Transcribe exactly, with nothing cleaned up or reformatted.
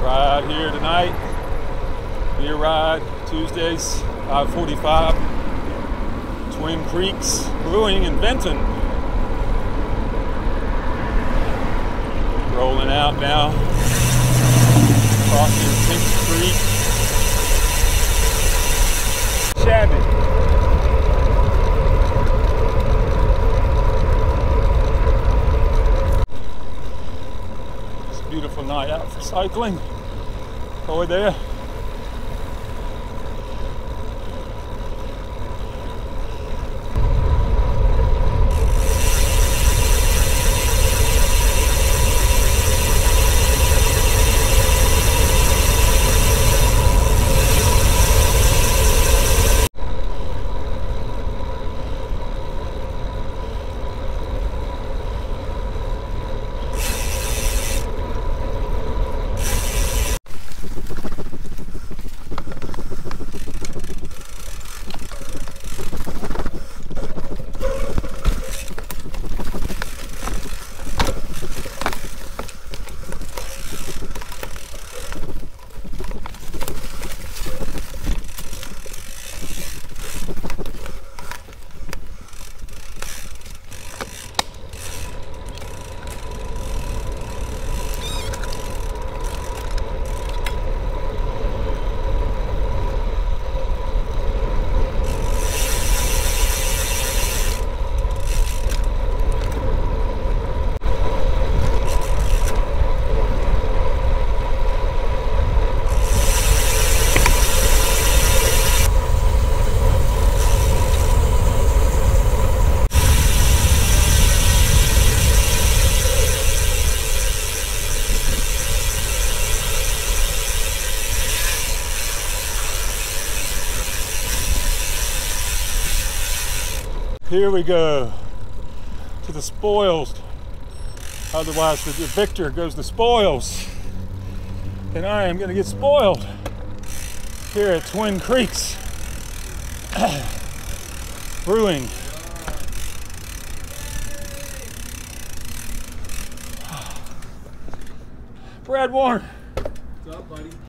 Ride here tonight. Beer ride Tuesdays, five forty-five. Twin Creeks Brewing in Benton. Rolling out now. Crossing Pinch Creek. Shabby. It's a beautiful night out for cycling. Over there. Here we go to the spoils. Otherwise, the victor goes to spoils. And I am going to get spoiled here at Twin Creeks Brewing. Brad Warren. What's up, buddy?